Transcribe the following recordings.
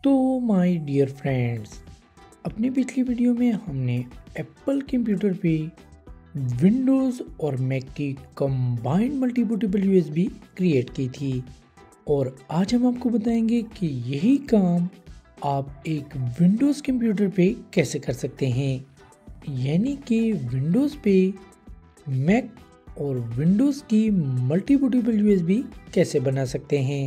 तो my dear friends, अपनी पिछली वीडियो में हमने एप्पल कंप्यूटर पे विंडोज़ और मैक की कंबाइंड मल्टीबूटेबल यूएसबी क्रिएट की थी और आज हम आपको बताएंगे कि यही काम आप एक विंडोज़ कंप्यूटर पे कैसे कर सकते हैं। यानी कि विंडोज़ पे मैक और विंडोज़ की मल्टीबूटेबल यूएसबी कैसे बना सकते हैं।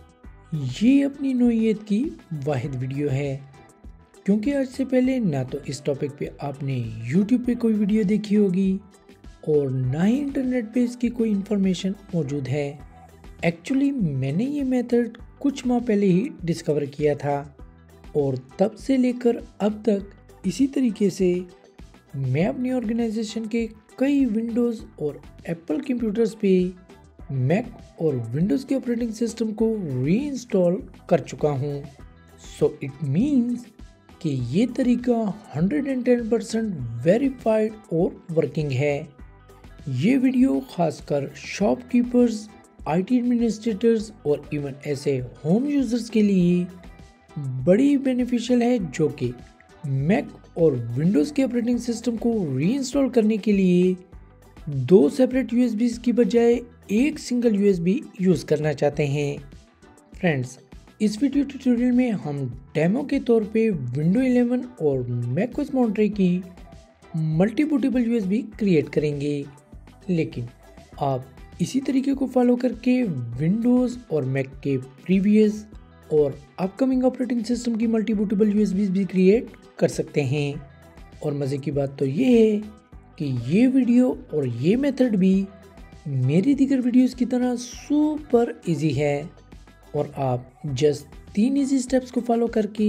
ये अपनी नौइयत की वाहिद वीडियो है, क्योंकि आज से पहले ना तो इस टॉपिक पे आपने YouTube पे कोई वीडियो देखी होगी और ना ही इंटरनेट पे इसकी कोई इन्फॉर्मेशन मौजूद है। एक्चुअली मैंने ये मेथड कुछ माह पहले ही डिस्कवर किया था और तब से लेकर अब तक इसी तरीके से मैं अपनी ऑर्गेनाइजेशन के कई विंडोज़ और एप्पल कंप्यूटर्स पे मैक और विंडोज़ के ऑपरेटिंग सिस्टम को रीइंस्टॉल कर चुका हूँ। सो इट मीन्स कि ये तरीका 110% वेरीफाइड और वर्किंग है। ये वीडियो खासकर शॉपकीपर्स, आईटी एडमिनिस्ट्रेटर्स और इवन ऐसे होम यूजर्स के लिए बड़ी बेनिफिशियल है जो कि मैक और विंडोज़ के ऑपरेटिंग सिस्टम को रीइंस्टॉल करने के लिए दो सेपरेट यूएसबीज़ की बजाय एक सिंगल यूएसबी यूज़ करना चाहते हैं। फ्रेंड्स, इस वीडियो ट्यूटोरियल में हम डेमो के तौर पे विंडो 11 और मैकओएस मॉन्टरे की मल्टीबूटेबल यूएसबी क्रिएट करेंगे, लेकिन आप इसी तरीके को फॉलो करके विंडोज़ और मैक के प्रीवियस और अपकमिंग ऑपरेटिंग सिस्टम की मल्टीबूटेबल यूएसबी भी क्रिएट कर सकते हैं। और मज़े की बात तो ये है कि ये वीडियो और ये मेथड भी मेरी दीगर वीडियोस की तरह सुपर इजी है और आप जस्ट 3 इजी स्टेप्स को फॉलो करके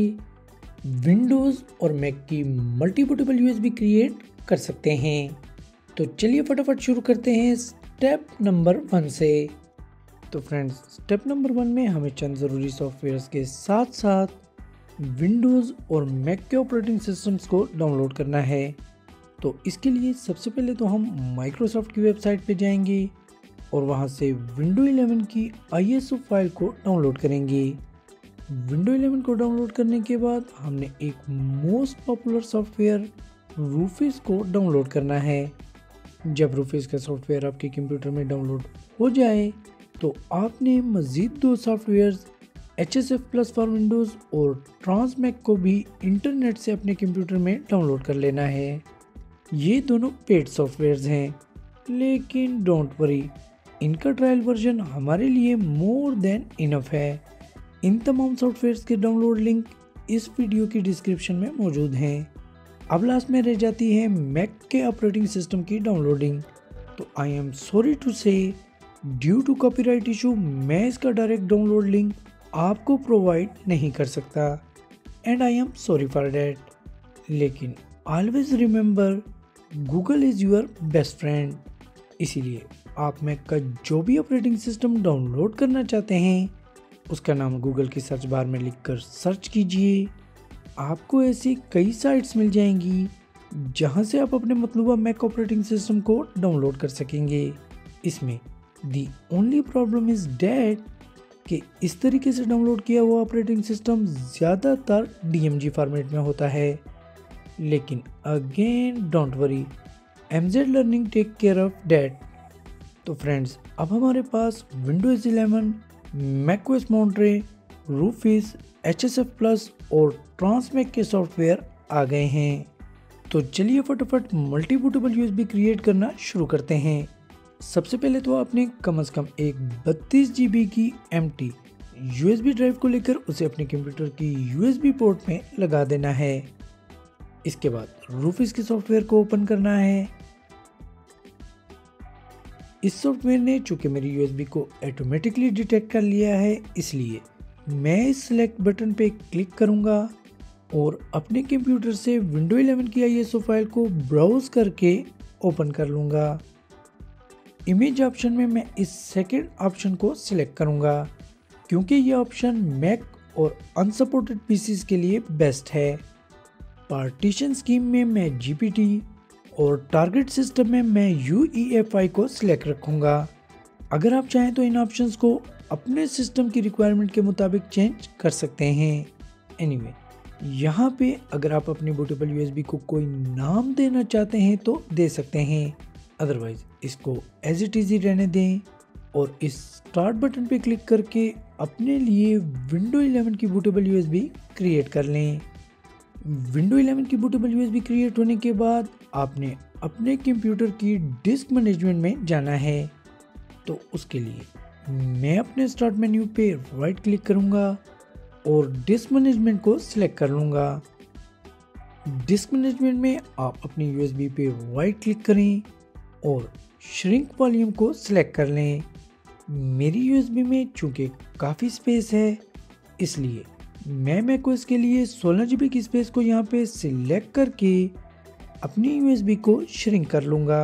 विंडोज़ और मैक की मल्टीबूटेबल यूएसबी क्रिएट कर सकते हैं। तो चलिए फटाफट शुरू करते हैं स्टेप नंबर 1 से। तो फ्रेंड्स, स्टेप नंबर 1 में हमें चंद ज़रूरी सॉफ्टवेयर्स के साथ साथ विंडोज़ और मैक के ऑपरेटिंग सिस्टम्स को डाउनलोड करना है। तो इसके लिए सबसे पहले तो हम माइक्रोसॉफ्ट की वेबसाइट पे जाएंगे और वहाँ से विंडो 11 की ISO फाइल को डाउनलोड करेंगे। विंडो 11 को डाउनलोड करने के बाद हमने एक मोस्ट पॉपुलर सॉफ्टवेयर रूफिस को डाउनलोड करना है। जब रूफिस का सॉफ्टवेयर आपके कंप्यूटर में डाउनलोड हो जाए तो आपने मज़ीद 2 softwares HSF plus for Windows और ट्रांसमैक को भी इंटरनेट से अपने कंप्यूटर में डाउनलोड कर लेना है। ये दोनों पेड सॉफ्टवेयर्स हैं, लेकिन डोंट वरी, इनका ट्रायल वर्जन हमारे लिए मोर देन इनफ है। इन तमाम सॉफ्टवेयर्स के डाउनलोड लिंक इस वीडियो की डिस्क्रिप्शन में मौजूद हैं। अब लास्ट में रह जाती है मैक के ऑपरेटिंग सिस्टम की डाउनलोडिंग। तो I am sorry to say, due to copyright issue मैं इसका डायरेक्ट डाउनलोड लिंक आपको प्रोवाइड नहीं कर सकता and I am sorry for that. लेकिन always remember, Google is your best friend. इसीलिए आप मैक का जो भी ऑपरेटिंग सिस्टम डाउनलोड करना चाहते हैं उसका नाम गूगल की सर्च बार में लिखकर सर्च कीजिए। आपको ऐसी कई साइट्स मिल जाएंगी जहां से आप अपने मतलूबा मैक ऑपरेटिंग सिस्टम को डाउनलोड कर सकेंगे। इसमें the only problem is that कि इस तरीके से डाउनलोड किया हुआ ऑपरेटिंग सिस्टम ज़्यादातर DMG फॉर्मेट में होता है। लेकिन again don't worry, MZ learning take care of that. तो फ्रेंड्स, अब हमारे पास Windows 11, macOS Monterey, Rufus, HSF plus और ट्रांसमैक के सॉफ्टवेयर आ गए हैं। तो चलिए फटाफट मल्टीबूटेबल यूएसबी क्रिएट करना शुरू करते हैं। सबसे पहले तो आपने कम से कम एक 32 GB की एम्प्टी USB ड्राइव को लेकर उसे अपने कंप्यूटर की USB पोर्ट में लगा देना है। इसके बाद रूफिस के सॉफ्टवेयर को ओपन करना है। इस सॉफ्टवेयर ने चूंकि मेरी USB को ऑटोमेटिकली डिटेक्ट कर लिया है, इसलिए मैं इस सिलेक्ट बटन पे क्लिक करूंगा और अपने कंप्यूटर से विंडो 11 की ISO फाइल को ब्राउज करके ओपन कर लूँगा। इमेज ऑप्शन में मैं इस सेकेंड ऑप्शन को सिलेक्ट करूंगा क्योंकि ये ऑप्शन मैक और अनसपोर्टेड पीसीज के लिए बेस्ट है। पार्टीशन स्कीम में मैं GPT और टारगेट सिस्टम में मैं UEFI को सिलेक्ट रखूंगा। अगर आप चाहें तो इन ऑप्शंस को अपने सिस्टम की रिक्वायरमेंट के मुताबिक चेंज कर सकते हैं। एनीवे यहाँ पे अगर आप अपने बूटेबल यूएसबी को कोई नाम देना चाहते हैं तो दे सकते हैं, अदरवाइज इसको एज इट इज ही रहने दें और इस स्टार्ट बटन पे क्लिक करके अपने लिए विंडो 11 की बूटेबल यूएसबी क्रिएट कर लें। विंडो 11 की बूटेबल यूएसबी क्रिएट होने के बाद आपने अपने कंप्यूटर की डिस्क मैनेजमेंट में जाना है। तो उसके लिए मैं अपने स्टार्ट मेन्यू पे राइट क्लिक करूँगा और डिस्क मैनेजमेंट को सिलेक्ट कर लूँगा। डिस्क मैनेजमेंट में आप अपनी यूएसबी पे राइट क्लिक करें और श्रिंक वॉल्यूम को सिलेक्ट कर लें। मेरी यूएसबी में चूँकि काफ़ी स्पेस है इसलिए मैं मैकओएस के लिए 16 GB की स्पेस को यहाँ पे सिलेक्ट करके अपनी यूएसबी को श्रिंक कर लूँगा।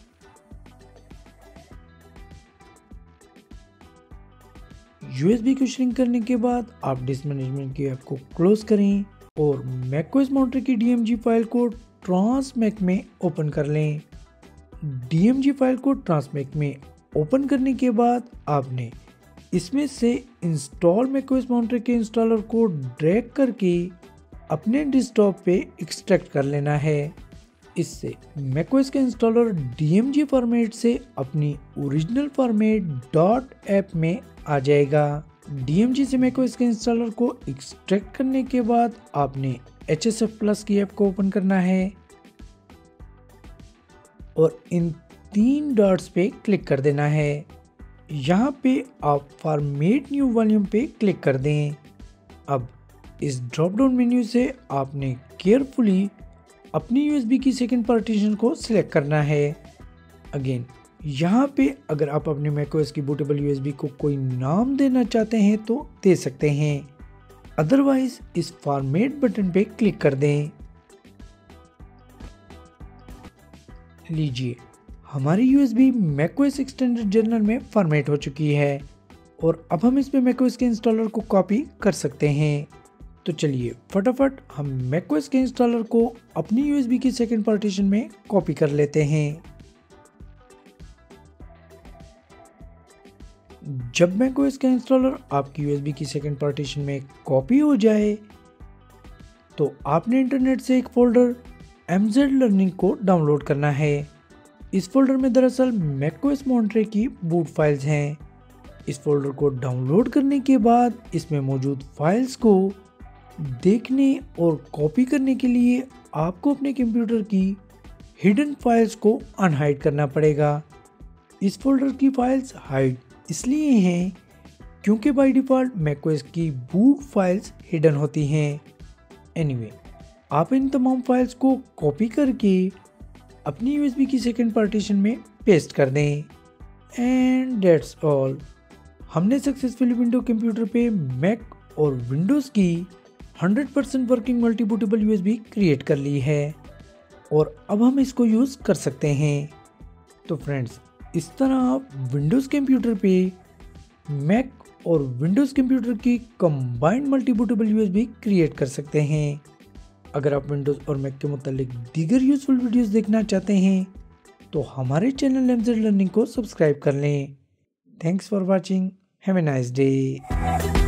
यूएसबी को श्रिंक करने के बाद आप डिस्क मैनेजमेंट की ऐप को क्लोज करें और मैकओएस मॉनिटर की DMG फाइल को ट्रांसमैक में ओपन कर लें। DMG फाइल को ट्रांसमैक में ओपन करने के बाद आपने इसमें से इंस्टॉल मैकओएस मॉनिटर के इंस्टॉलर को ड्रैग करके अपने डेस्कटॉप पे एक्सट्रैक्ट कर लेना है। इससे मैकओएस का इंस्टॉलर DMG फॉर्मेट से अपनी ओरिजिनल फॉर्मेट .app में आ जाएगा। DMG से मैकओएस के इंस्टॉलर को एक्सट्रैक्ट करने के बाद आपने HSF प्लस की ऐप को ओपन करना है और इन 3 डॉट्स पे क्लिक कर देना है। यहाँ पे आप फॉर्मेट न्यू वॉल्यूम पे क्लिक कर दें। अब इस ड्रॉप डाउन मेन्यू से आपने केयरफुली अपनी यूएसबी की सेकंड पार्टीशन को सिलेक्ट करना है। अगेन यहाँ पे अगर आप अपने मैकओएस की बूटेबल यूएसबी को कोई नाम देना चाहते हैं तो दे सकते हैं, अदरवाइज इस फॉर्मेट बटन पे क्लिक कर दें। लीजिए हमारी यूएसबी मैकओएस एक्सटेंडेड जर्नल में फॉर्मेट हो चुकी है और अब हम इसमें मैकओएस के इंस्टॉलर को कॉपी कर सकते हैं। तो चलिए फटाफट हम मैकओएस के इंस्टॉलर को अपनी यूएसबी की सेकंड पार्टीशन में कॉपी कर लेते हैं। जब मैकओएस का इंस्टॉलर आपकी यूएसबी की सेकंड पार्टीशन में कॉपी हो जाए तो आपने इंटरनेट से एक फोल्डर MZ लर्निंग को डाउनलोड करना है। इस फोल्डर में दरअसल मैकओएस मॉनिटर की बूट फाइल्स हैं। इस फोल्डर को डाउनलोड करने के बाद इसमें मौजूद फाइल्स को देखने और कॉपी करने के लिए आपको अपने कंप्यूटर की हिडन फाइल्स को अनहाइड करना पड़ेगा। इस फोल्डर की फाइल्स हाइड इसलिए हैं क्योंकि बाय डिफ़ॉल्ट मैकओएस की बूट फाइल्स हिडन होती हैं। एनीवे आप इन तमाम फाइल्स को कॉपी करके अपनी यूएसबी की सेकंड पार्टीशन में पेस्ट कर दें एंड दैट्स ऑल। हमने सक्सेसफुली विंडो कंप्यूटर पे मैक और विंडोज़ की 100% working multi bootable USB create कर ली है और अब हम इसको यूज़ कर सकते हैं। तो फ्रेंड्स इस तरह आप विंडोज़ कंप्यूटर पे मैक और विंडोज़ कंप्यूटर की combined multi bootable USB create कर सकते हैं। अगर आप विंडोज़ और मैक के मुतालिक दीगर यूजफुल वीडियोस देखना चाहते हैं तो हमारे चैनल MZ लर्निंग को सब्सक्राइब कर लें। Thanks for watching, have a nice day.